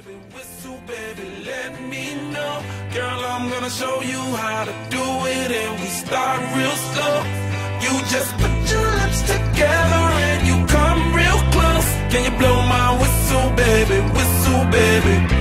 Whistle, baby, let me know. Girl, I'm gonna show you how to do it, and we start real slow. You just put your lips together and you come real close. Can you blow my whistle, baby? Whistle, baby.